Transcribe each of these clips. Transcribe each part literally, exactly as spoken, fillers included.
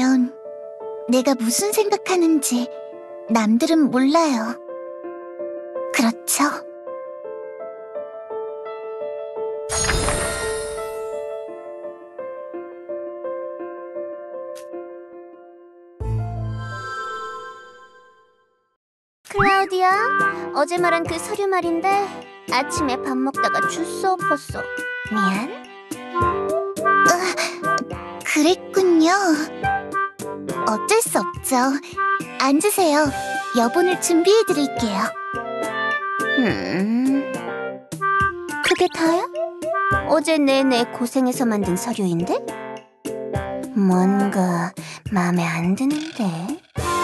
보면 내가 무슨 생각하는지 남들은 몰라요. 그렇죠? 클라우디아, 어제 말한 그 서류 말인데 아침에 밥 먹다가 주스 엎었어. 미안. 으, 그랬군요. 어쩔 수 없죠. 앉으세요. 여분을 준비해드릴게요. 음... 그게 다야? 어제 내내 고생해서 만든 서류인데? 뭔가 마음에 안 드는데?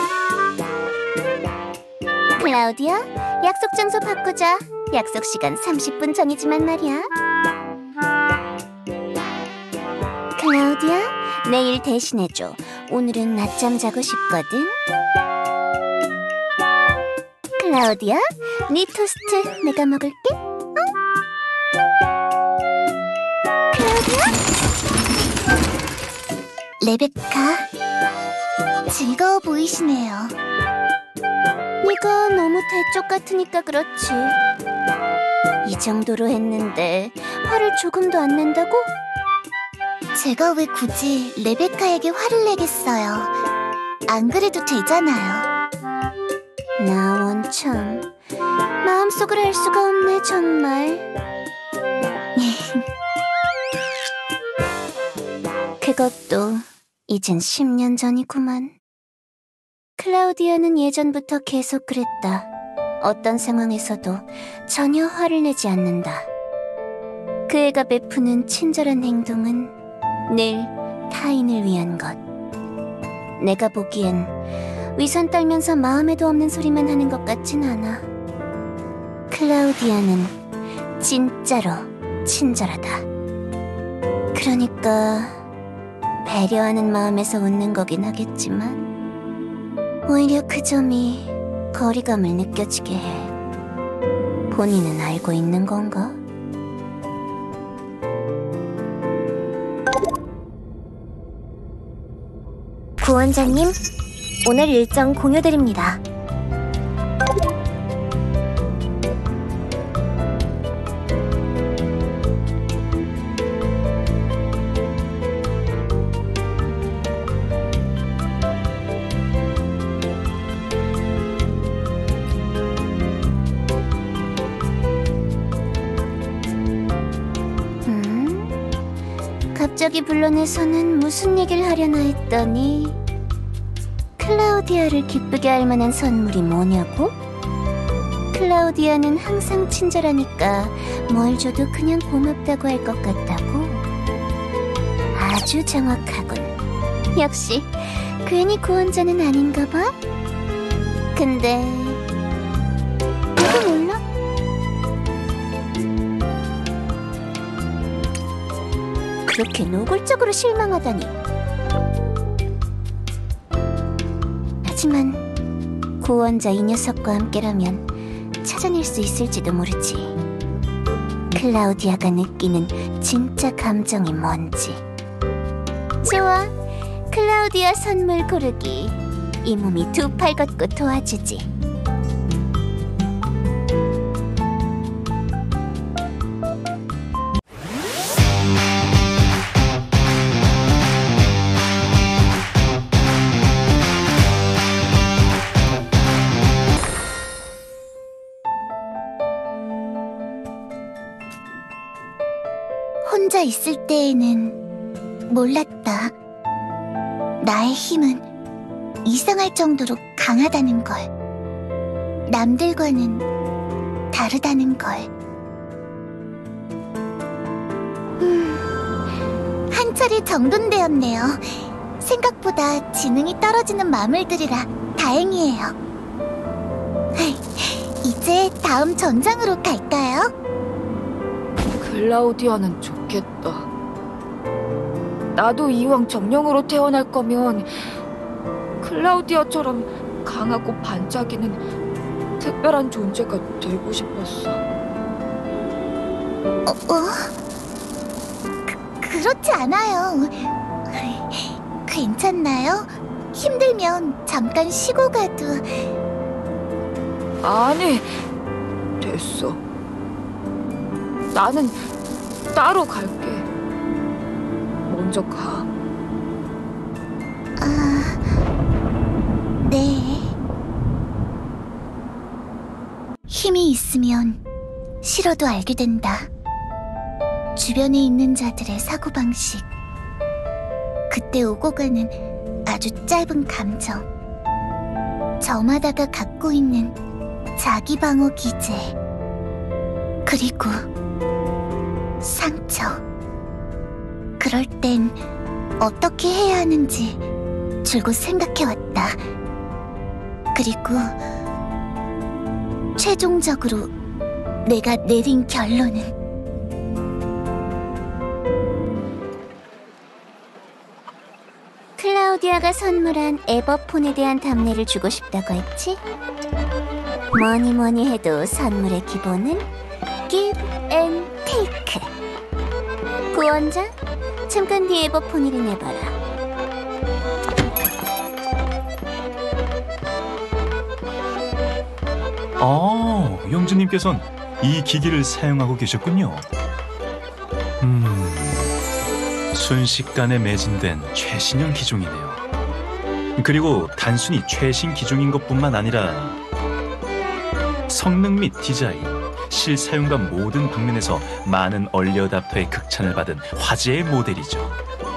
클라우디아, 약속 장소 바꾸자. 약속 시간 삼십 분 전이지만 말이야. 클라우디아, 내일 대신해줘. 오늘은 낮잠 자고 싶거든. 클라우디아, 네 토스트 내가 먹을게. 응? 클라우디아? 레베카, 즐거워 보이시네요. 네가 너무 대쪽 같으니까 그렇지. 이 정도로 했는데 화를 조금도 안 낸다고? 제가 왜 굳이 레베카에게 화를 내겠어요. 안 그래도 되잖아요. 나 원참 마음속을 알 수가 없네 정말. 그것도 이젠 십 년 전이구만. 클라우디아는 예전부터 계속 그랬다. 어떤 상황에서도 전혀 화를 내지 않는다. 그 애가 베푸는 친절한 행동은 늘 타인을 위한 것. 내가 보기엔 위선 떨면서 마음에도 없는 소리만 하는 것 같진 않아. 클라우디아는 진짜로 친절하다. 그러니까 배려하는 마음에서 웃는 거긴 하겠지만 오히려 그 점이 거리감을 느껴지게 해. 본인은 알고 있는 건가? 구원자님, 오늘 일정 공유드립니다. 갑자기 불러내서는 무슨 얘기를 하려나 했더니 클라우디아를 기쁘게 할 만한 선물이 뭐냐고? 클라우디아는 항상 친절하니까 뭘 줘도 그냥 고맙다고 할 것 같다고? 아주 정확하군. 역시 괜히 구원자는 아닌가 봐? 근데 나도 몰라? 그렇게 노골적으로 실망하다니. 하지만 구원자 이 녀석과 함께라면 찾아낼 수 있을지도 모르지. 클라우디아가 느끼는 진짜 감정이 뭔지. 좋아, 클라우디아 선물 고르기. 이 몸이 두 팔 걷고 도와주지. 혼자 있을 때에는 몰랐다. 나의 힘은 이상할 정도로 강하다는 걸. 남들과는 다르다는 걸. 음, 한 차례 정돈되었네요. 생각보다 지능이 떨어지는 마물들이라 다행이에요. 이제 다음 전장으로 갈까요? 클라우디아는 좋겠다. 나도 이왕 정령으로 태어날 거면 클라우디아처럼 강하고 반짝이는 특별한 존재가 되고 싶었어. 어? 어? 그, 그렇지 않아요. 괜찮나요? 힘들면 잠깐 쉬고 가도. 아니, 됐어. 나는 따로 갈게. 먼저 가. 아, 네. 힘이 있으면 싫어도 알게 된다. 주변에 있는 자들의 사고방식. 그때 오고 가는 아주 짧은 감정. 저마다가 갖고 있는 자기방어 기제. 그리고 상처. 그럴 땐 어떻게 해야 하는지 줄곧 생각해왔다. 그리고 최종적으로 내가 내린 결론은 클라우디아가 선물한 에버폰에 대한 답례를 주고 싶다고 했지? 뭐니 뭐니 해도 선물의 기본은 give and take. 구원자, 잠깐 네 에버폰을 내봐라. 아, 영주님께서는 이 기기를 사용하고 계셨군요. 음, 순식간에 매진된 최신형 기종이네요. 그리고 단순히 최신 기종인 것뿐만 아니라 성능 및 디자인, 실사용과 모든 방면에서 많은 얼리 어답터의 극찬을 받은 화제의 모델이죠.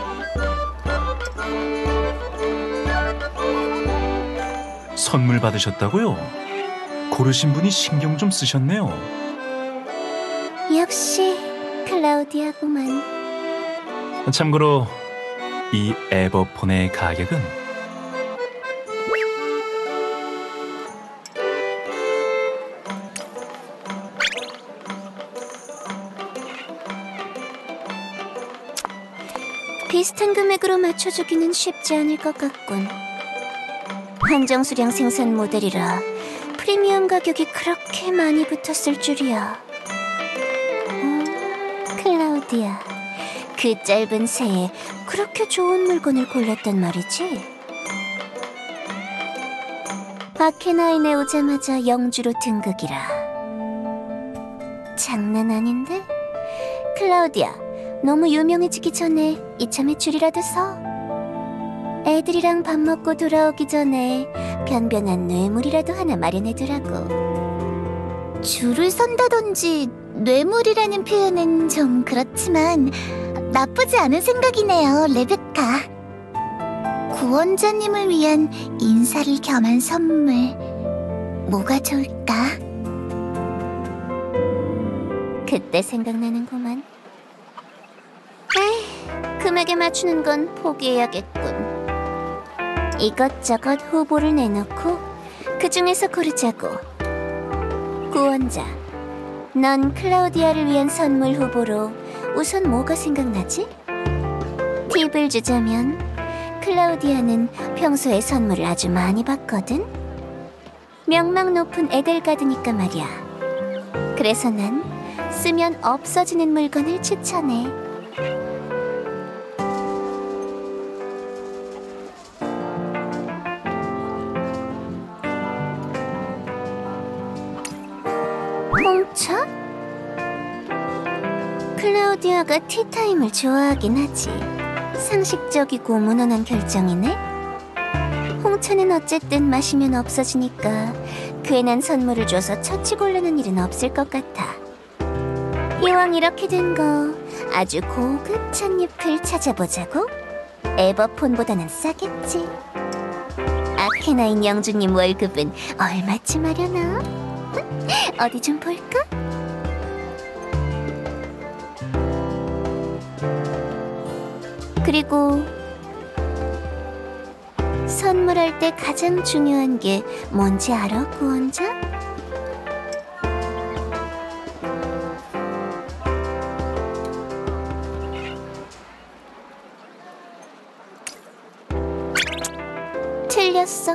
선물 받으셨다고요? 고르신 분이 신경 좀 쓰셨네요. 역시 클라우디아구만. 참고로 이 에버폰의 가격은 비슷한 금액으로 맞춰주기는 쉽지 않을 것 같군. 한정 수량 생산 모델이라 프리미엄 가격이 그렇게 많이 붙었을 줄이야. 음, 클라우디아, 그 짧은 새에 그렇게 좋은 물건을 골랐단 말이지? 아케나인에 오자마자 영주로 등극이라. 장난 아닌데? 클라우디아, 너무 유명해지기 전에 이참에 줄이라도 서. 애들이랑 밥 먹고 돌아오기 전에 변변한 뇌물이라도 하나 마련해두라고. 줄을 선다든지 뇌물이라는 표현은 좀 그렇지만 나쁘지 않은 생각이네요, 레베카. 구원자님을 위한 인사를 겸한 선물, 뭐가 좋을까? 그때 생각나는구만. 에이, 금액에 맞추는 건 포기해야겠군. 이것저것 후보를 내놓고 그 중에서 고르자고. 구원자, 넌 클라우디아를 위한 선물 후보로 우선 뭐가 생각나지? 팁을 주자면 클라우디아는 평소에 선물을 아주 많이 받거든? 명망 높은 에델가드니까 말이야. 그래서 난 쓰면 없어지는 물건을 추천해. 홍차? 클라우디아가 티타임을 좋아하긴 하지. 상식적이고 무난한 결정이네. 홍차는 어쨌든 마시면 없어지니까 괜한 선물을 줘서 처치 곤란한 일은 없을 것 같아. 이왕 이렇게 된 거 아주 고급 찻잎을 찾아보자고. 에버폰보다는 싸겠지. 아케나인 영주님 월급은 얼마쯤 하려나? 어디 좀 볼까? 그리고 선물할 때 가장 중요한 게 뭔지 알아, 구원자? 틀렸어.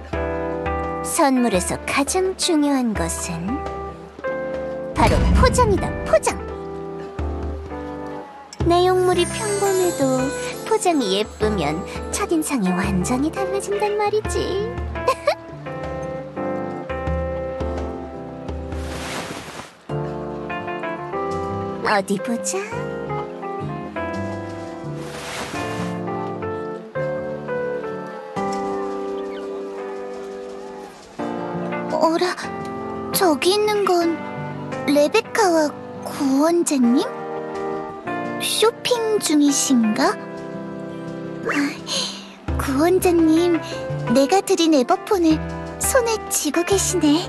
선물에서 가장 중요한 것은 바로 포장이다, 포장! 내용물이 평범해도 포장 표정이 예쁘면 첫인상이 완전히 달라진단 말이지. 어디 보자. 어라, 저기 있는 건 레베카와 구원자님? 쇼핑 중이신가? 아, 구원자님, 내가 드린 에버폰을 손에 쥐고 계시네.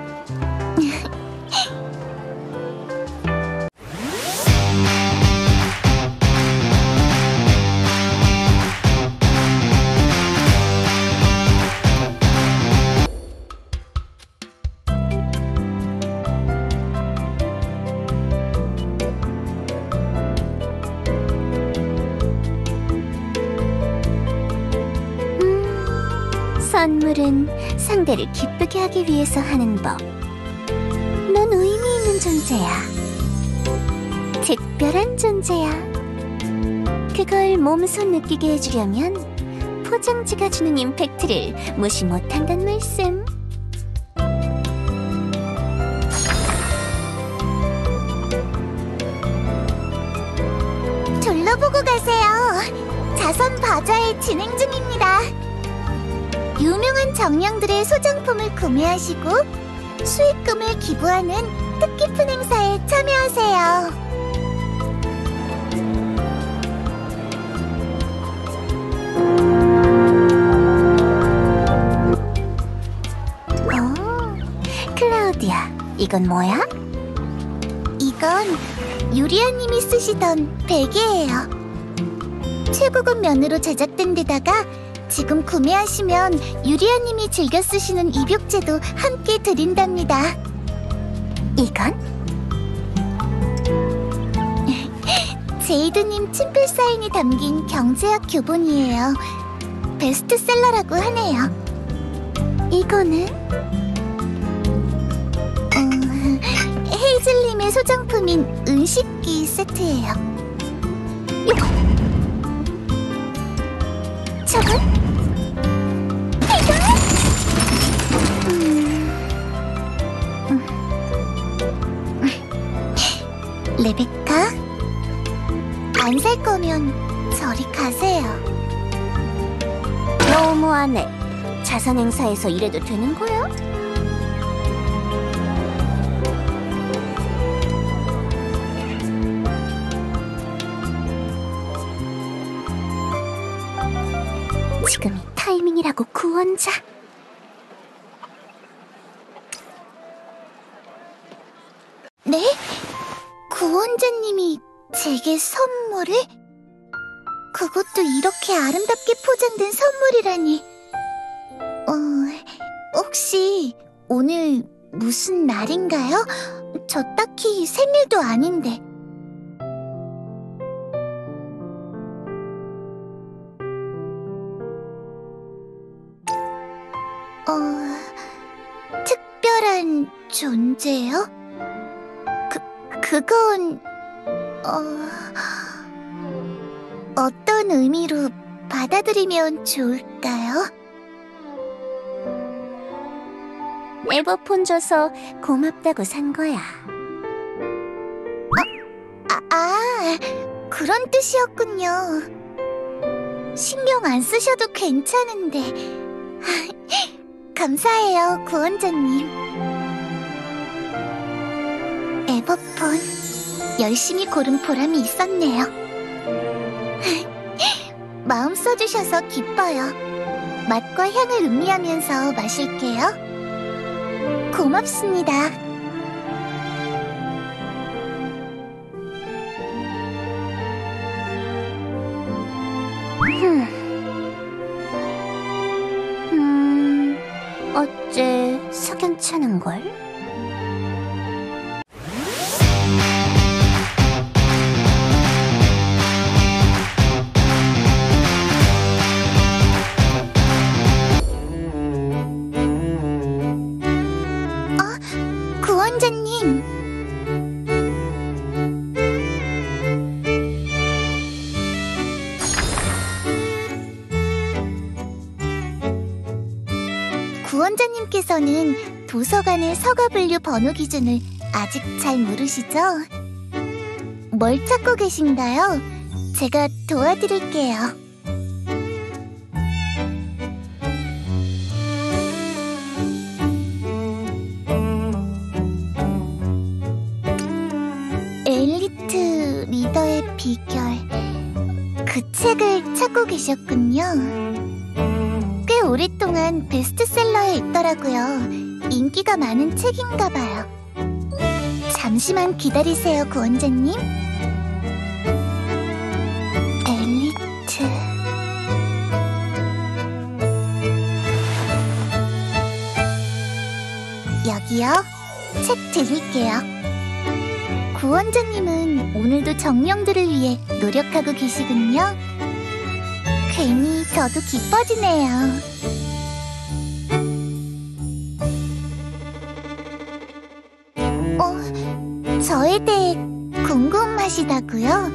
선물은 상대를 기쁘게 하기 위해서 하는 법. 넌 의미 있는 존재야. 특별한 존재야. 그걸 몸소 느끼게 해주려면 포장지가 주는 임팩트를 무시 못한단 말씀. 둘러보고 가세요. 자선 바자회 진행 중입니다. 유명한 정령들의 소장품을 구매하시고 수익금을 기부하는 뜻깊은 행사에 참여하세요. 어, 클라우디아, 이건 뭐야? 이건 유리아님이 쓰시던 베개예요. 최고급 면으로 제작된 데다가 지금 구매하시면 유리아님이 즐겨 쓰시는 입욕제도 함께 드린답니다. 이건? 제이드님 친필 사인이 담긴 경제학 교본이에요. 베스트셀러라고 하네요. 이거는? 어, 헤이즐님의 소장품인 은식기 세트예요. 이거! 저건? 레베카? 안 살 거면 저리 가세요. 너무하네. 자선 행사에서 이래도 되는 거야? 지금이 타이밍이라고, 구원자. 네? 구원자님이 제게 선물을? 그것도 이렇게 아름답게 포장된 선물이라니. 어, 혹시 오늘 무슨 날인가요? 저 딱히 생일도 아닌데. 어, 특별한 존재요? 그, 그건, 어, 어떤 의미로 받아들이면 좋을까요? 에버폰 줘서 고맙다고 산 거야. 아, 아, 그런 뜻이었군요. 신경 안 쓰셔도 괜찮은데. 감사해요, 구원자님. 에버폰, 열심히 고른 보람이 있었네요. 마음 써주셔서 기뻐요. 맛과 향을 음미하면서 마실게요. 고맙습니다. 흠. 음, 어째 석연찮은걸? 구원자님. 구원자님께서는 도서관의 서가 분류 번호 기준을 아직 잘 모르시죠? 뭘 찾고 계신가요? 제가 도와드릴게요. 엘리트 리더의 비결. 그 책을 찾고 계셨군요. 꽤 오랫동안 베스트셀러에 있더라고요. 인기가 많은 책인가 봐요. 잠시만 기다리세요, 구원자님. 엘리트... 여기요. 책 드릴게요. 구원자님은 오늘도 정령들을 위해 노력하고 계시군요. 괜히 저도 기뻐지네요. 어, 저에 대해 궁금하시다고요?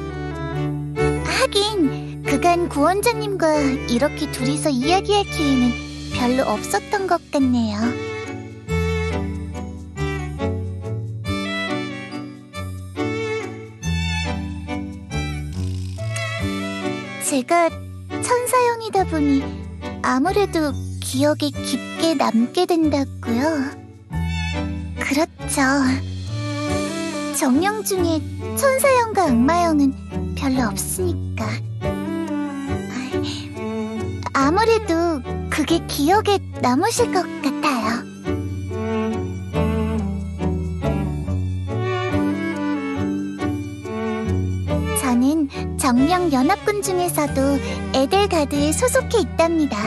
하긴 그간 구원자님과 이렇게 둘이서 이야기할 기회는 별로 없었던 것 같네요. 제가 천사형이다 보니 아무래도 기억에 깊게 남게 된다고요? 그렇죠. 정령 중에 천사형과 악마형은 별로 없으니까. 아무래도 그게 기억에 남으실 것 같아요. 저는 정령 연합군 중에서도 에델가드에 소속해 있답니다.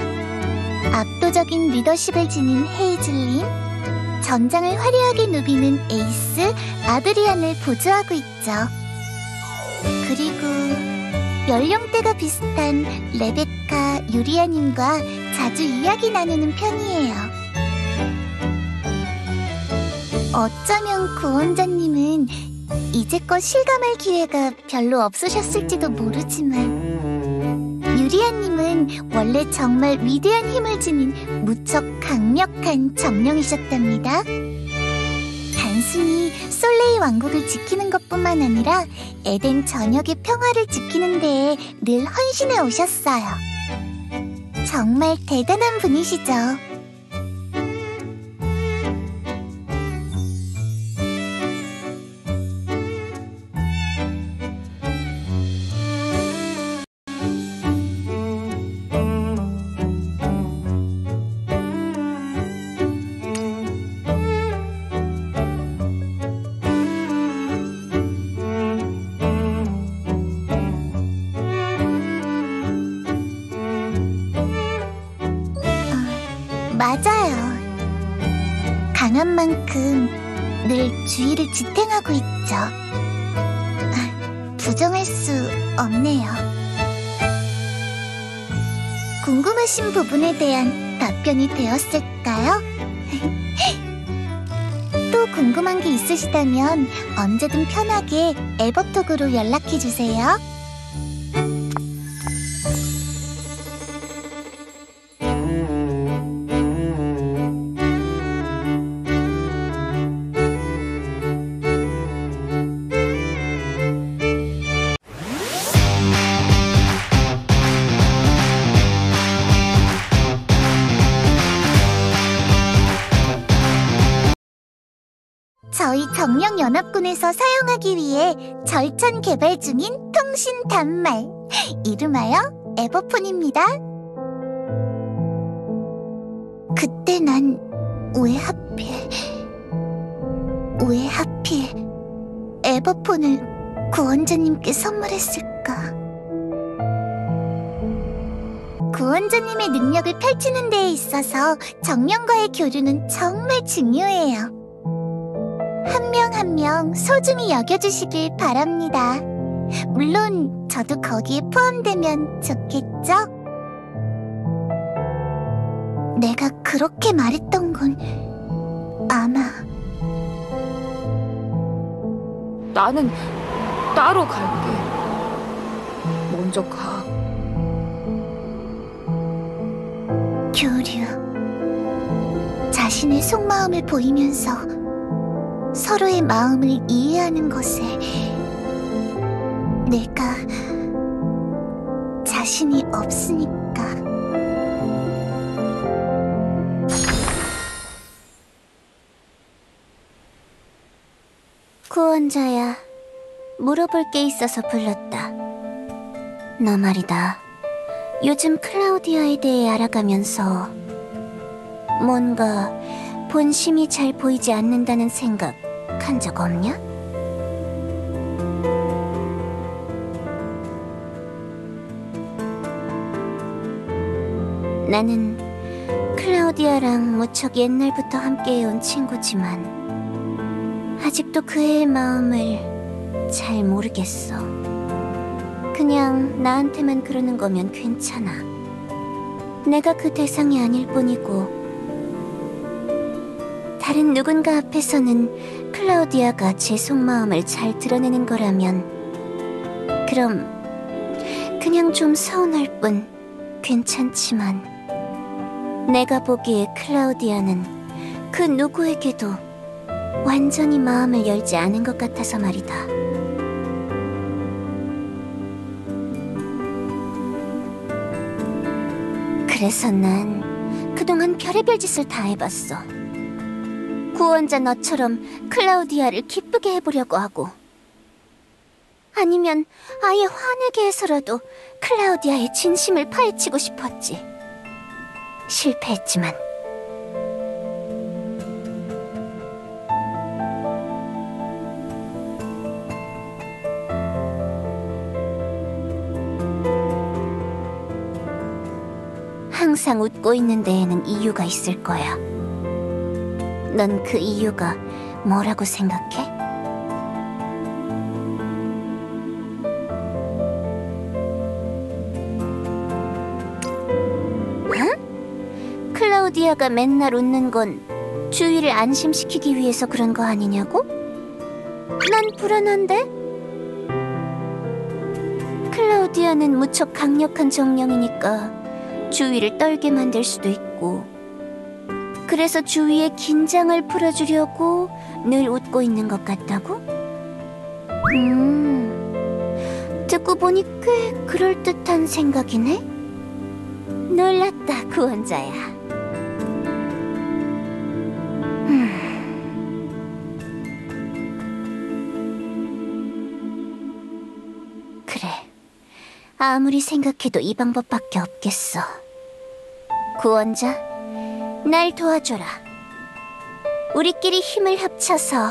압도적인 리더십을 지닌 헤이즐님, 전장을 화려하게 누비는 에이스, 아드리안을 보조하고 있죠. 그리고 연령대가 비슷한 레베카, 유리아님과 자주 이야기 나누는 편이에요. 어쩌면 구원자님은 이제껏 실감할 기회가 별로 없으셨을지도 모르지만 유리아님은 원래 정말 위대한 힘을 지닌 무척 강력한 정령이셨답니다. 단순히 솔레이 왕국을 지키는 것뿐만 아니라 에덴 전역의 평화를 지키는 데에 늘 헌신해 오셨어요. 정말 대단한 분이시죠. 맞아요. 강한 만큼 늘 주의를 지탱하고 있죠. 아, 부정할 수 없네요. 궁금하신 부분에 대한 답변이 되었을까요? 또 궁금한 게 있으시다면 언제든 편하게 에버톡으로 연락해주세요. 저희 정령연합군에서 사용하기 위해 절찬 개발 중인 통신 단말, 이름하여 에버폰입니다. 그때 난 왜 하필, 왜 하필 에버폰을 구원자님께 선물했을까? 구원자님의 능력을 펼치는 데에 있어서 정령과의 교류는 정말 중요해요. 한 명 한 명 소중히 여겨주시길 바랍니다. 물론 저도 거기에 포함되면 좋겠죠? 내가 그렇게 말했던 건 아마 나는 따로 갈게. 먼저 가. 교류 자신의 속마음을 보이면서 서로의 마음을 이해하는 것에 내가 자신이 없으니까. 구원자야, 물어볼 게 있어서 불렀다. 너 말이다. 요즘 클라우디아에 대해 알아가면서 뭔가 본심이 잘 보이지 않는다는 생각 한 적 없냐? 나는 클라우디아랑 무척 옛날부터 함께해온 친구지만 아직도 그의 마음을 잘 모르겠어. 그냥 나한테만 그러는 거면 괜찮아. 내가 그 대상이 아닐 뿐이고 다른 누군가 앞에서는 클라우디아가 제 속마음을 잘 드러내는 거라면 그럼 그냥 좀 서운할 뿐 괜찮지만 내가 보기에 클라우디아는 그 누구에게도 완전히 마음을 열지 않은 것 같아서 말이다. 그래서 난 그동안 별의별 짓을 다 해봤어. 구원자 너처럼 클라우디아를 기쁘게 해보려고 하고 아니면 아예 화내게 해서라도 클라우디아의 진심을 파헤치고 싶었지. 실패했지만 항상 웃고 있는 데에는 이유가 있을 거야. 넌 그 이유가 뭐라고 생각해? 응? 클라우디아가 맨날 웃는 건 주위를 안심시키기 위해서 그런 거 아니냐고? 난 불안한데? 클라우디아는 무척 강력한 정령이니까 주위를 떨게 만들 수도 있고 그래서 주위의 긴장을 풀어주려고 늘 웃고 있는 것 같다고? 음... 듣고 보니 꽤 그럴듯한 생각이네? 놀랐다, 구원자야. 음... 그래, 아무리 생각해도 이 방법밖에 없겠어. 구원자, 날 도와줘라. 우리끼리 힘을 합쳐서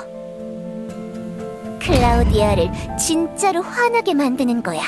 클라우디아를 진짜로 화나게 만드는 거야.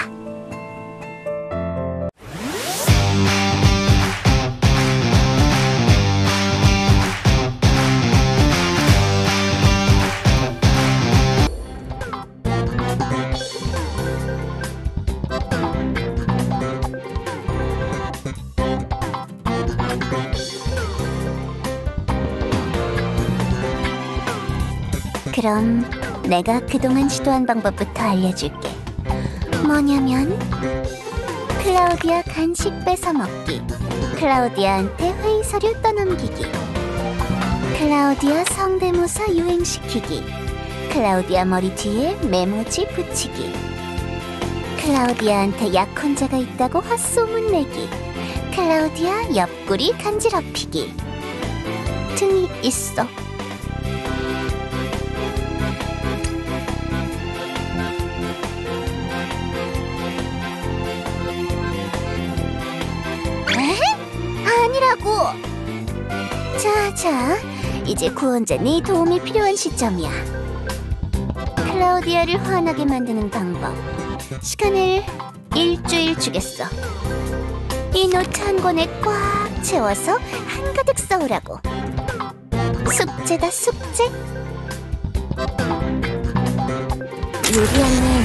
그럼 내가 그동안 시도한 방법부터 알려줄게. 뭐냐면 클라우디아 간식 뺏어먹기, 클라우디아한테 회의 서류 떠넘기기, 클라우디아 성대모사 유행시키기, 클라우디아 머리 뒤에 메모지 붙이기, 클라우디아한테 약혼자가 있다고 헛소문 내기, 클라우디아 옆구리 간지럽히기 등이 있어. 아니라고! 자, 자, 이제 구원자 네 도움이 필요한 시점이야. 클라우디아를 화나게 만드는 방법. 시간을 일주일 주겠어. 이 노트 한 권에 꽉 채워서 한가득 써오라고. 숙제다, 숙제. 유리아님,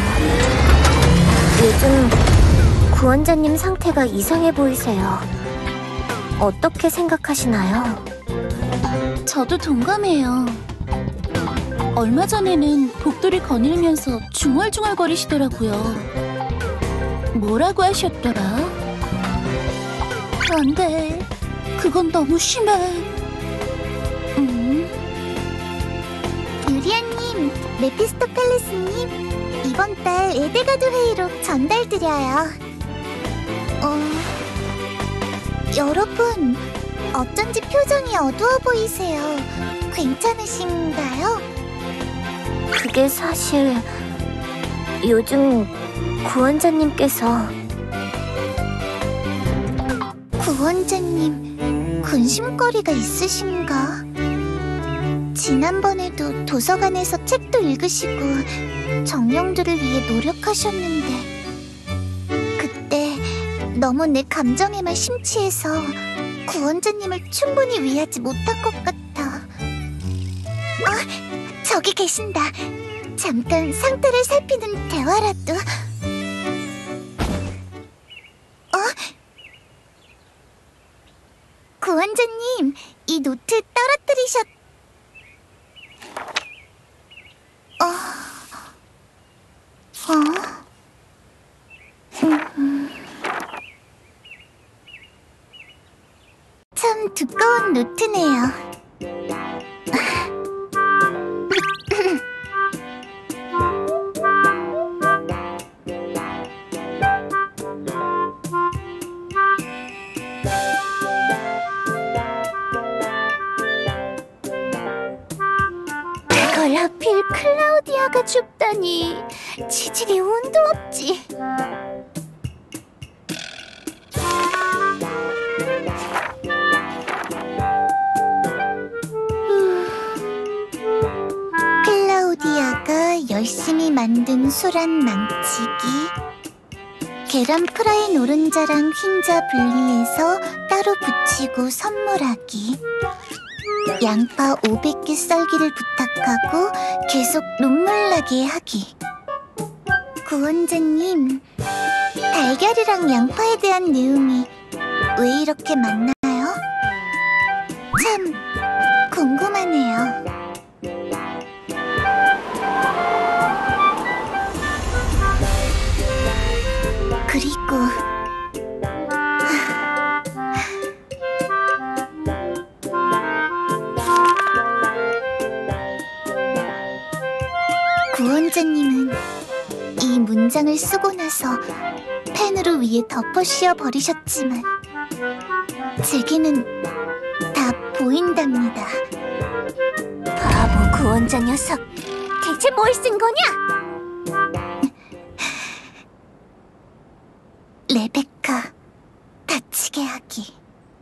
요즘 구원자님 상태가 이상해 보이세요. 어떻게 생각하시나요? 저도 동감해요. 얼마 전에는 복도를 거닐면서 중얼중얼거리시더라고요. 뭐라고 하셨더라? 안 돼. 그건 너무 심해. 음. 유리아님, 메피스토펠레스님, 이번 달 에데가드 회의록 전달드려요. 어... 여러분, 어쩐지 표정이 어두워 보이세요. 괜찮으신가요? 그게 사실 요즘 구원자님께서 구원자님, 근심거리가 있으신가? 지난번에도 도서관에서 책도 읽으시고 정령들을 위해 노력하셨는데 그때 너무 내 감정에만 심취해서 구원자님을 충분히 위하지 못한 것 같아. 아, 저기 계신다. 잠깐 상태를 살피는 대화라도. 어? 구원자님, 이 노트 떨어뜨리셨... 어... 어? 음... 참 두꺼운 노트네요. 그걸 하필 클라우디아가 줍다니. 치질이 운도 없지. 클라우디아가 열심히 만든 수란 망치기, 계란 프라이 노른자랑 흰자 분리해서 따로 붙이고 선물하기, 양파 오백 개 썰기를 부탁하고 계속 눈물 나게 하기. 구원자님, 달걀이랑 양파에 대한 내용이 왜 이렇게 많나요? 참 궁금하네요. 그리고 구원자님은 이 문장을 쓰고 나서 펜으로 위에 덮어 씌워 버리셨지만 제게는 다 보인답니다. 바보 구원자 녀석. 대체 뭘 쓴 거냐? 레베카 다치게 하기.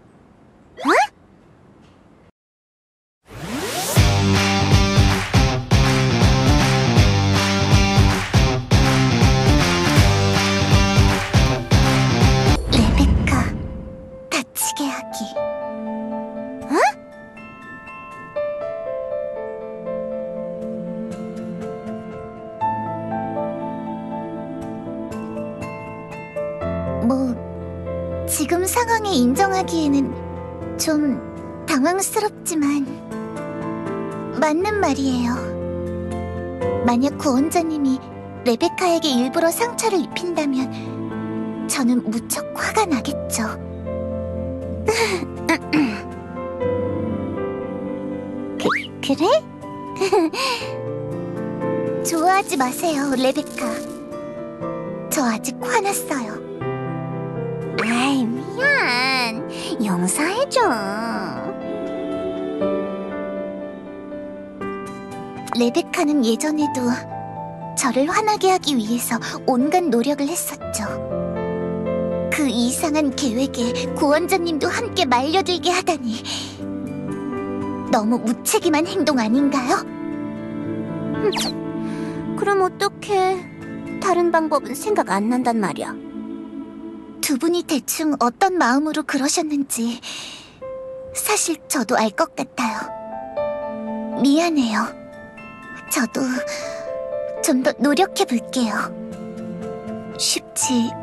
레베카 다치게 하기. 뭐 지금 상황에 인정하기에는 좀 당황스럽지만 맞는 말이에요. 만약 구원자님이 레베카에게 일부러 상처를 입힌다면 저는 무척 화가 나겠죠. 그, 그래? 좋아하지 마세요, 레베카. 저 아직 화났어요. 아이, 미안. 용서해줘. 레베카는 예전에도 저를 화나게 하기 위해서 온갖 노력을 했었죠. 그 이상한 계획에 구원자님도 함께 말려들게 하다니 너무 무책임한 행동 아닌가요? 그럼 어떡해. 다른 방법은 생각 안 난단 말이야. 두 분이 대충 어떤 마음으로 그러셨는지 사실 저도 알 것 같아요. 미안해요. 저도 좀 더 노력해 볼게요. 쉽지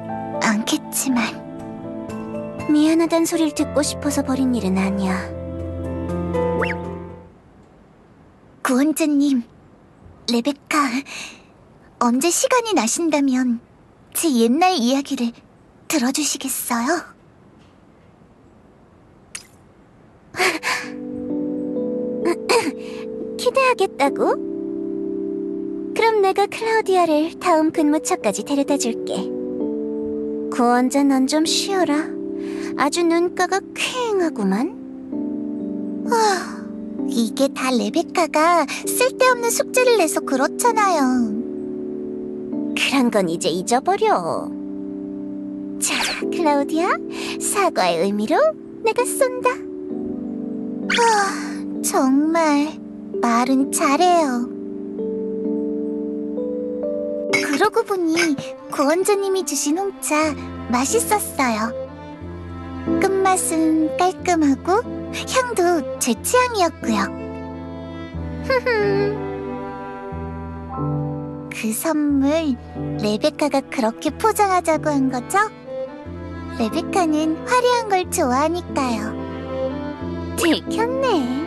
않겠지만. 미안하단 소리를 듣고 싶어서 벌인 일은 아니야. 구원자님, 레베카, 언제 시간이 나신다면 제 옛날 이야기를 들어주시겠어요? 기대하겠다고? 그럼 내가 클라우디아를 다음 근무처까지 데려다 줄게. 구원자 넌 좀 쉬어라. 아주 눈가가 퀭하구만. 이게 다 레베카가 쓸데없는 숙제를 내서 그렇잖아요. 그런 건 이제 잊어버려. 자, 클라우디아, 사과의 의미로 내가 쏜다. 정말 말은 잘해요. 그러고 보니 구원자님이 주신 홍차 맛있었어요. 끝맛은 깔끔하고 향도 제 취향이었고요. 그 선물 레베카가 그렇게 포장하자고 한 거죠? 레베카는 화려한 걸 좋아하니까요. 들켰네.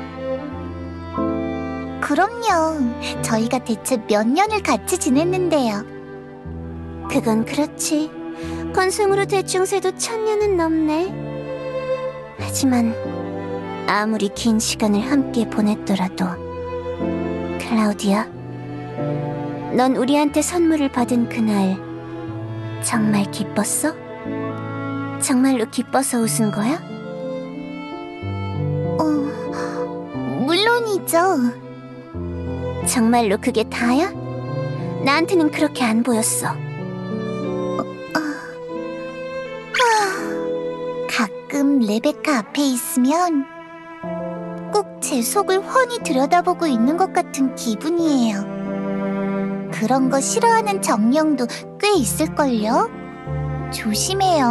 그럼요. 저희가 대체 몇 년을 같이 지냈는데요. 그건 그렇지. 건승으로 대충 세도 천 년은 넘네. 하지만 아무리 긴 시간을 함께 보냈더라도 클라우디아, 넌 우리한테 선물을 받은 그날 정말 기뻤어? 정말로 기뻐서 웃은 거야? 어, 물론이죠. 정말로 그게 다야? 나한테는 그렇게 안 보였어. 가끔 레베카 앞에 있으면 꼭 제 속을 훤히 들여다보고 있는 것 같은 기분이에요. 그런 거 싫어하는 정령도 꽤 있을걸요? 조심해요.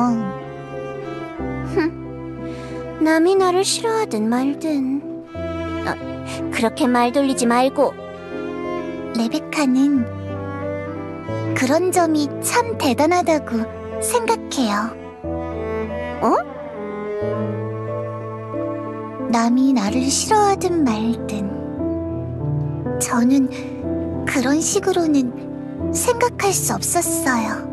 남이 나를 싫어하든 말든. 어, 그렇게 말 돌리지 말고. 레베카는 그런 점이 참 대단하다고 생각해요. 어? 남이 나를 싫어하든 말든 저는 그런 식으로는 생각할 수 없었어요.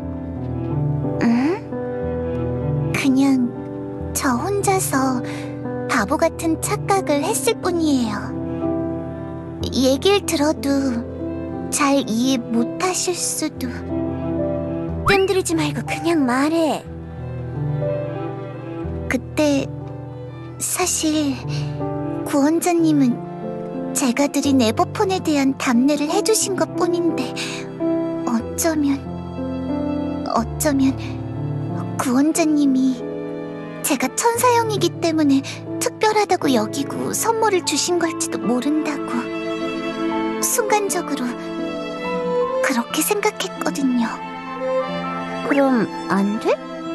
응? 그냥 저 혼자서 바보 같은 착각을 했을 뿐이에요. 얘기를 들어도 잘 이해 못하실 수도. 뜸들이지 말고 그냥 말해. 그때 사실 구원자님은 제가 드린 에버폰에 대한 답례를 해주신 것 뿐인데 어쩌면 어쩌면 구원자님이 제가 천사형이기 때문에 특별하다고 여기고 선물을 주신 걸지도 모른다고 순간적으로 그렇게 생각했거든요. 그럼 안 돼?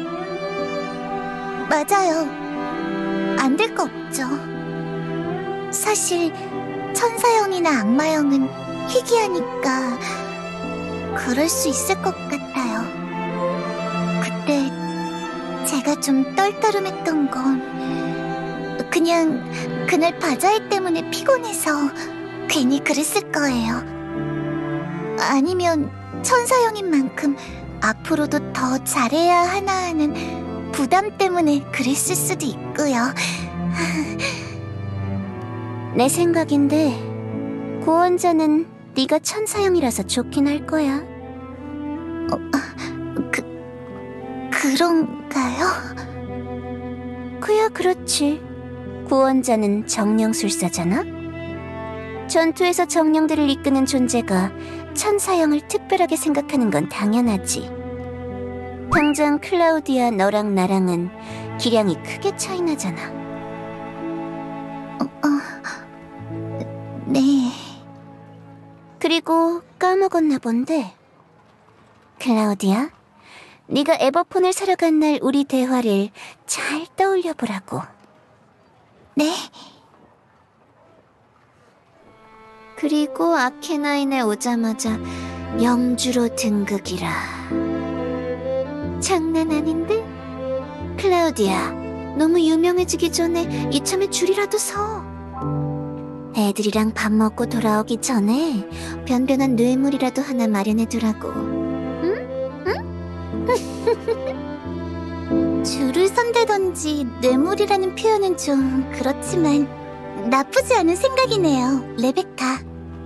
맞아요. 안 될 거 없죠. 사실 천사형이나 악마형은 희귀하니까 그럴 수 있을 것 같아요. 그때 제가 좀 떨떠름했던 건 그냥 그날 바자회 때문에 피곤해서 괜히 그랬을 거예요. 아니면 천사형인 만큼 앞으로도 더 잘해야 하나 하는 부담 때문에 그랬을 수도 있고요. 내 생각인데 구원자는 네가 천사형이라서 좋긴 할 거야. 그, 그런가요? 그야 그렇지. 구원자는 정령술사잖아? 전투에서 정령들을 이끄는 존재가 천사형을 특별하게 생각하는 건 당연하지. 당장 클라우디아 너랑 나랑은 기량이 크게 차이 나잖아. 네. 그리고 까먹었나 본데. 클라우디아, 네가 에버폰을 사러 간 날 우리 대화를 잘 떠올려 보라고. 네? 그리고 아케나인에 오자마자 영주로 등극이라. 장난 아닌데? 클라우디아, 너무 유명해지기 전에 이참에 줄이라도 서. 애들이랑 밥 먹고 돌아오기 전에 변변한 뇌물이라도 하나 마련해두라고. 응? 응? 줄을 선대던지 뇌물이라는 표현은 좀 그렇지만 나쁘지 않은 생각이네요, 레베카.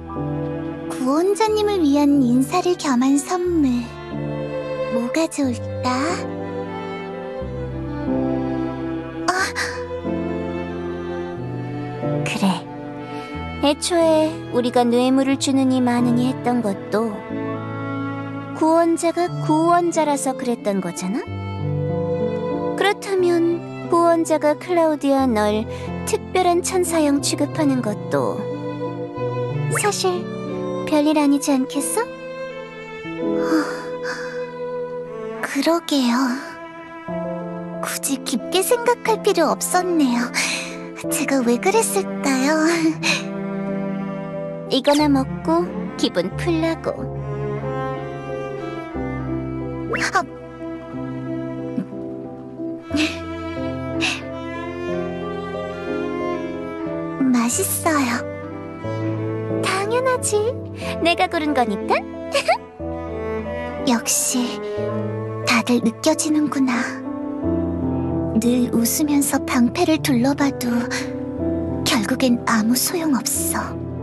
구원자님을 위한 인사를 겸한 선물. 뭐가 좋을까? 그래. 애초에 우리가 뇌물을 주느니 마느니 했던 것도 구원자가 구원자라서 그랬던 거잖아? 그렇다면 구원자가 클라우디아 널 특별한 천사형 취급하는 것도 사실 별일 아니지 않겠어? 그러게요. 굳이 깊게 생각할 필요 없었네요. 제가 왜 그랬을까요? 이거나 먹고 기분 풀라고. 아, 맛있어요. 당연하지. 내가 고른 거니까. 역시 다들 느껴지는구나. 늘 웃으면서 방패를 둘러봐도 결국엔 아무 소용없어.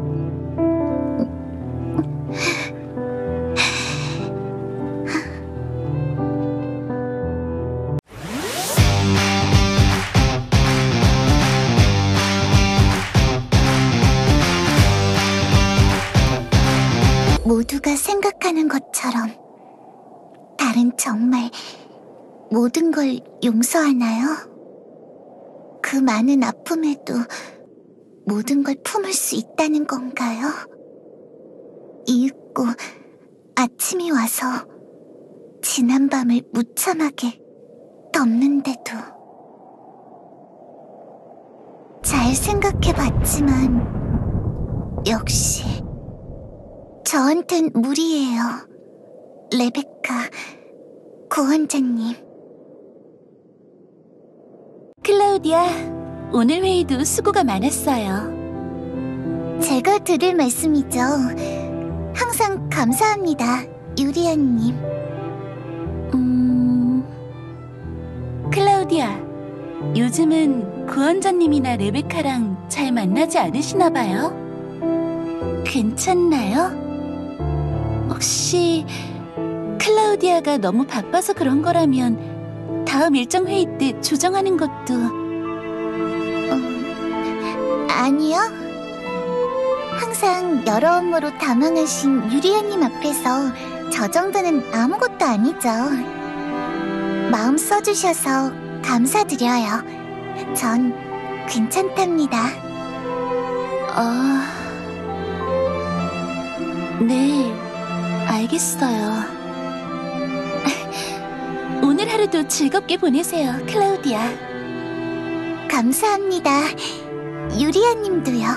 모두가 생각하는 것처럼 달은 정말 모든 걸 용서하나요? 그 많은 아픔에도 모든 걸 품을 수 있다는 건가요? 이윽고 아침이 와서 지난 밤을 무참하게 덮는데도 잘 생각해봤지만 역시 저한텐 무리예요. 레베카 구원자님. 클라우디아, 오늘 회의도 수고가 많았어요. 제가 드릴 말씀이죠. 항상 감사합니다, 유리아님. 음... 클라우디아, 요즘은 구원자님이나 레베카랑 잘 만나지 않으시나 봐요? 괜찮나요? 혹시 클라우디아가 너무 바빠서 그런 거라면 다음 일정 회의 때 조정하는 것도... 음, 아니요. 항상 여러 업무로 다망하신 유리아님 앞에서 저 정도는 아무것도 아니죠. 마음 써주셔서 감사드려요. 전 괜찮답니다. 아... 네, 알겠어요. 오늘 하루도 즐겁게 보내세요, 클라우디아. 감사합니다, 유리아님도요.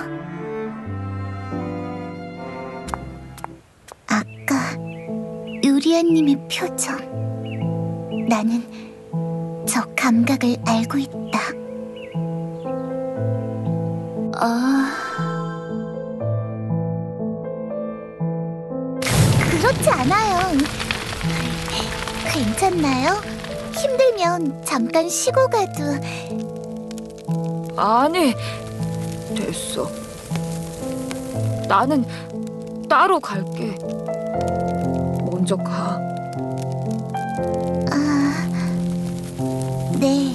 아까 유리아님의 표정, 나는 저 감각을 알고 있다. 아... 그렇지 않아요. 괜찮나요? 힘들면 잠깐 쉬고 가도. 아니, 됐어. 나는 따로 갈게. 먼저 가. 아, 네.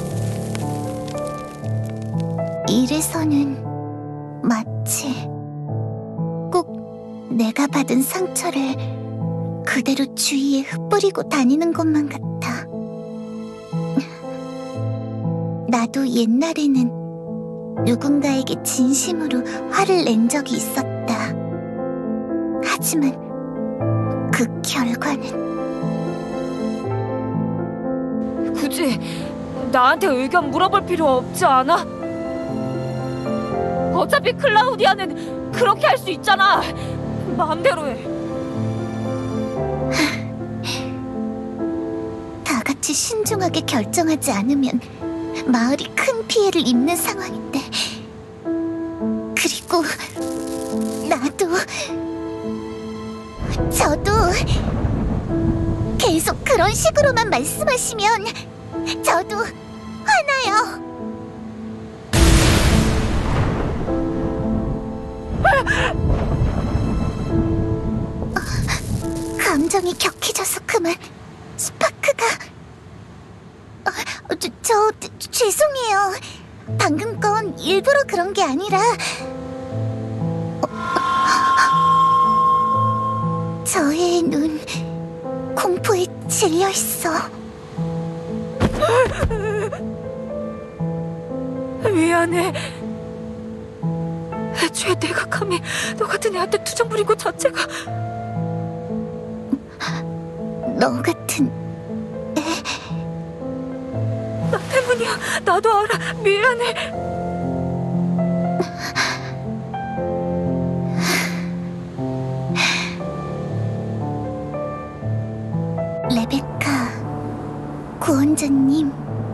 이래서는 마치 꼭 내가 받은 상처를 그대로 주위에 흩뿌리고 다니는 것만 같아. 나도 옛날에는 누군가에게 진심으로 화를 낸 적이 있었다. 하지만 그 결과는 굳이 나한테 의견 물어볼 필요 없지 않아? 어차피 클라우디아는 그렇게 할 수 있잖아. 마음대로 해. 다 같이 신중하게 결정하지 않으면 마을이 큰 피해를 입는 상황인데, 그리고 나도 저도 계속 그런 식으로만 말씀하시면 저도 화나요. 감정이 격해져서 그만. 스파크가... 어, 저, 저, 죄송해요. 방금 건 일부러 그런 게 아니라... 저의 눈, 공포에 질려있어. 미안해. 애초에 내가 감히 너 같은 애한테 투정 부린 것 자체가. 너 같은... 나 때문이야. 나도 알아. 미안해. 레베카, 구원자님,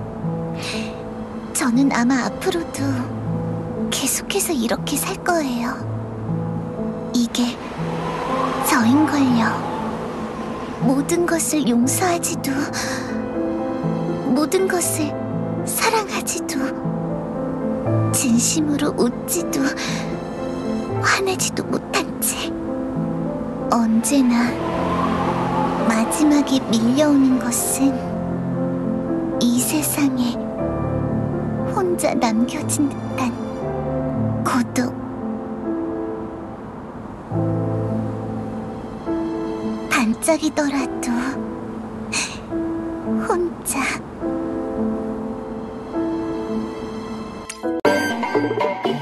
저는 아마 앞으로도 계속해서 이렇게 살 거예요. 이게 저인걸요. 모든 것을 용서하지도, 모든 것을 사랑하지도, 진심으로 웃지도, 화내지도 못한 채 언제나 마지막에 밀려오는 것은 이 세상에 혼자 남겨진 듯한 고독. 반짝이더라도 혼자.